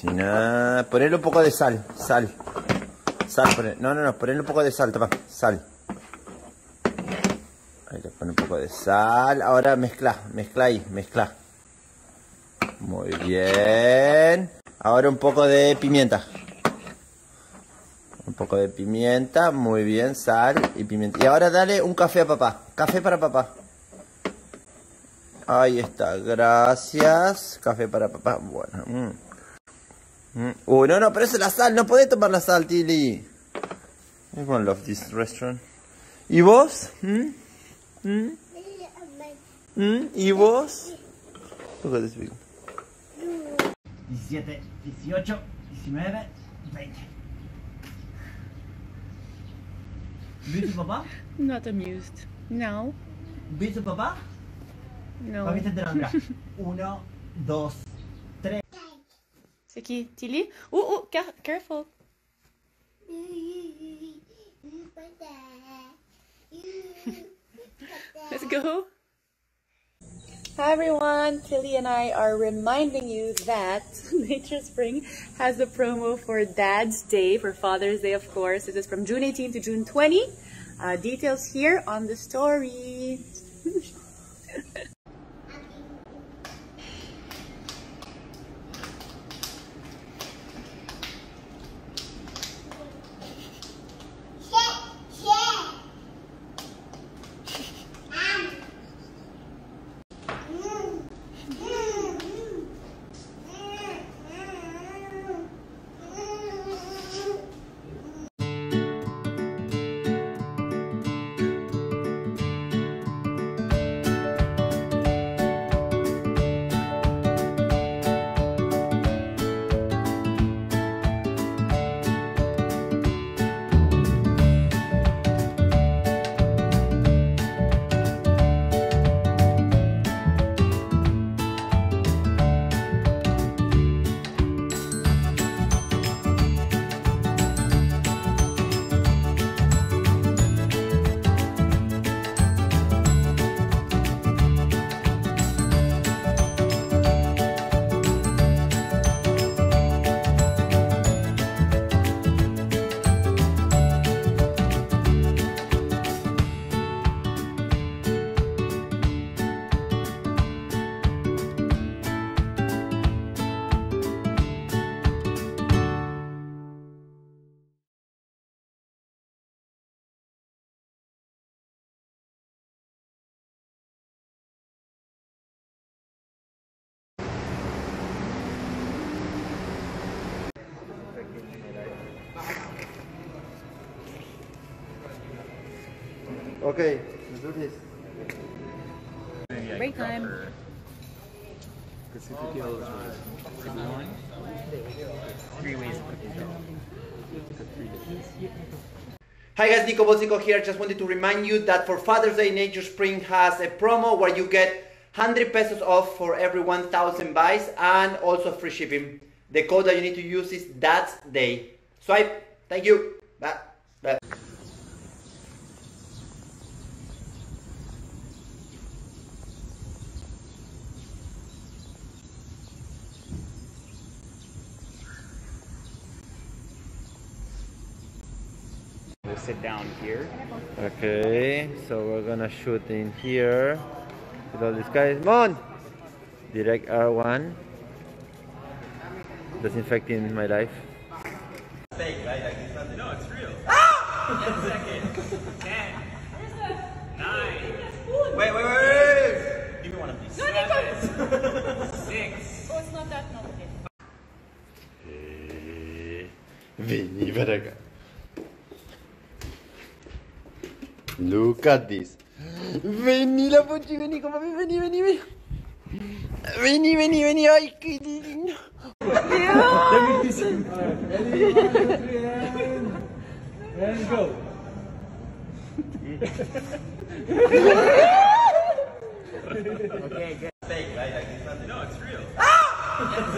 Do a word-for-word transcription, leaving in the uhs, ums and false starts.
cocina. Ponerle un poco de sal, sal. Sal, poner. No, no, no, ponerle un poco de sal, toma, sal. Ahí le pone un poco de sal. Ahora mezcla, mezcla ahí, mezcla. Muy bien. Ahora un poco de pimienta. Un poco de pimienta, muy bien, sal y pimienta. Y ahora dale un café a papá. Café para papá. Ahí está, gracias. Café para papá. Bueno. Mm. Mm. Uy, no, no, pero eso es la sal. No podés tomar la sal, Tilly. Everyone loves this restaurant. ¿Y vos? ¿Mm? ¿Mm? ¿Mm? ¿Y vos? Look at this video. diecisiete, dieciocho, diecinueve, veinte. ¿Viste papá? Not amused. No. ¿Viste papá? No. Papi te entera, mira. Uno, dos, tres. C'est qui? Tilly? Oh, oh, car careful. Let's go. Hi everyone, Tilly and I are reminding you that Nature Spring has a promo for Dad's Day, for Father's Day of course. This is from June eighteenth to June twentieth. Uh, details here on the story. Okay, let's do this. Break time. Three ways. Hi guys, Nico Bolsico here. Just wanted to remind you that for Father's Day, Nature Spring has a promo where you get one hundred pesos off for every one thousand buys and also free shipping. The code that you need to use is Dad's Day. Swipe. Thank you. Bye. Bye. We'll sit down here. Okay, so we're gonna shoot in here with all these guys. Mon! Direct R one. Disinfecting my life. Fake, right? Like it's not, no, it's real. Ah! One second. Ten. Nine. Wait, wait, wait, wait. Give me one of these. Seven. Six. Oh, it's not that no. Hey, veni para acá. Look at this. Vení la Pochi, vení con papi, vení, vení, vení. Vení, vení, vení, ay, qué lindo. And go. Okay, good. Fake, right? Like it's not, no, it's real. Ah!